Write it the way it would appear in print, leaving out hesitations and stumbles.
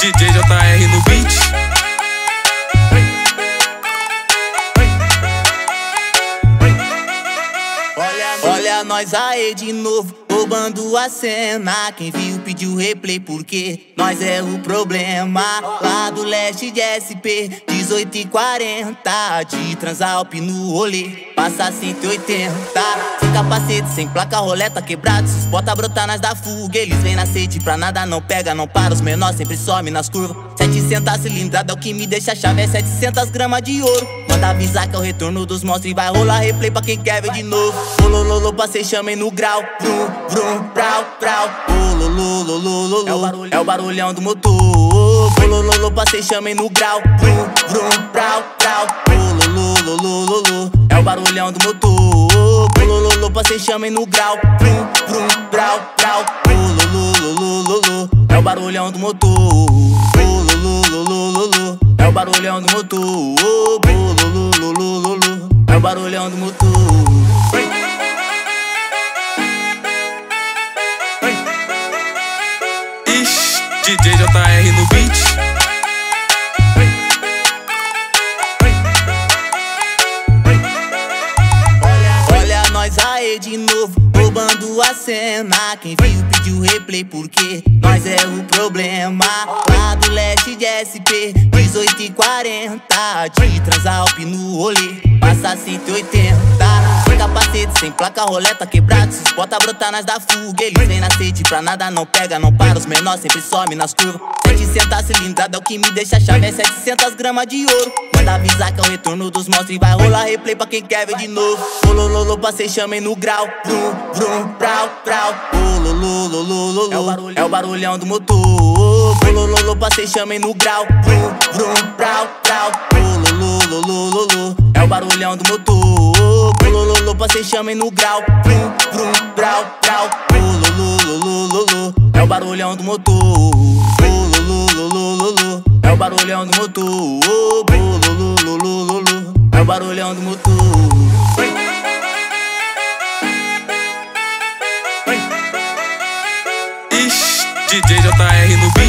DJ JR no beat. Olha nós aí de novo, roubando a cena. Quem viu pediu replay porque nós é o problema. Lá do leste de SP, 18h40, de Transalp no rolê, passa 180. Sem capacete, sem placa, roleta quebrada, se os bota brotar nós da fuga. Eles vêm na sede pra nada, não pega, não para. Os menores sempre somem nas curvas. 700 cilindrada é o que me deixa a chave, é 700 gramas de ouro. Manda avisar que é o retorno dos monstros e vai rolar replay pra quem quer ver de novo. Olololo, passei, chamem no grau. Vrum, vrum, prau, prau. Olololo, é o barulhão do motor. Olololo, passei, chamem no grau. Vrum, vrum, prau, prau. Olololo, é o barulhão do motor. Olololo, passei, chamem no grau. Vrum, vrum, prau, prau. Olololo, é o barulhão do motor. Olololo, é o barulhão do motor. Olololo, é o barulhão do motor. DJ JR no beat. Olha nós aí de novo, roubando a cena. Quem viu pediu replay porque nós é o problema. Lá do leste de SP, 18h40, de Transalp no rolê, passa 180. Sem capacete, sem placa, roleta quebrada, se os bota brotar nós da fuga. Eles vêm na sede pra nada, não pega, não para. Os menores sempre somem nas curvas. 700 cilindrada é o que me deixa a chave, é 700 gramas de ouro. Manda avisar que é o retorno dos monstros e vai rolar replay pra quem quer ver de novo. Olololo, passei, chamem no grau. Vrum, vrum, prau, prau. Olololo, é o barulhão do motor. Olololo, passei, chamem no grau. Vrum, vrum, prau, prau. Olololo, é o barulhão do motor. Olololo, passei, chamem no grau. Vrum, vrum, prau, prau. Olololo, é o barulhão do motor. Olololo, é o barulhão do motor. Olololo, é o barulhão do motor. DJ JR no beat.